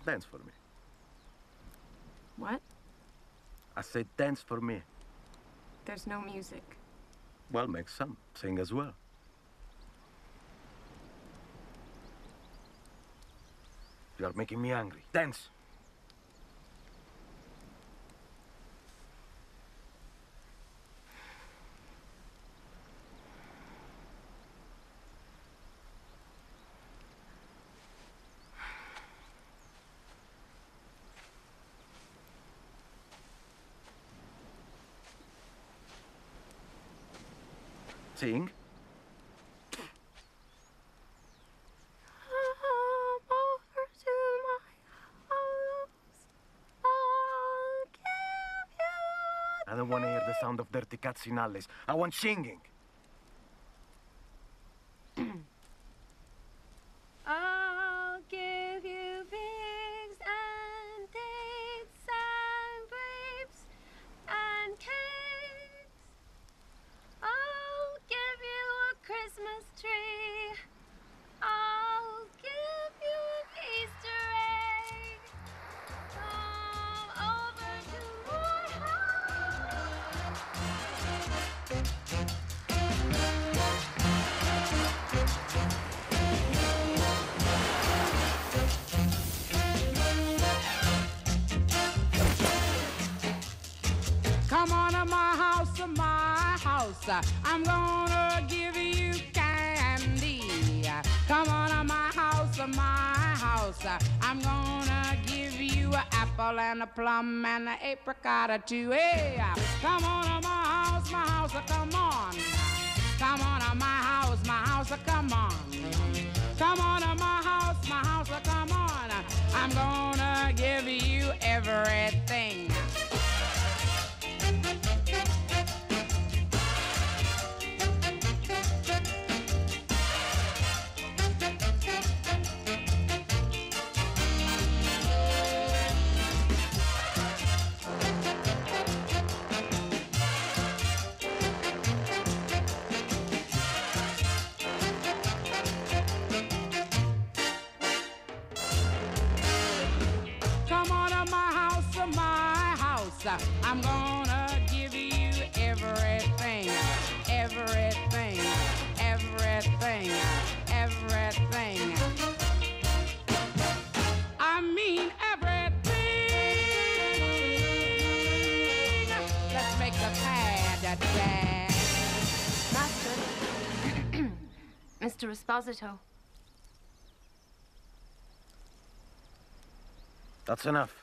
Dance for me. What? I said dance for me. There's no music. Well, make some. Sing as well. You're making me angry. Dance! Sing. I don't want to hear the sound of dirty cats in alleys. I want singing. I'll give you pigs and dates and grapes and cakes. I'll give you a Christmas tree. I'll give you an Easter egg. Come over to my Come on to my house, I'm gonna give you candy. Come on to my house, I'm gonna give you an apple and a plum and an apricot too. Hey, come on to my house, come on. Come on to my house, come on. Come on to my house, come on. I'm gonna give you everything. I'm gonna give you everything, everything, everything, everything. I mean everything. Let's make the pad dance. Master. Mr. Esposito. That's enough.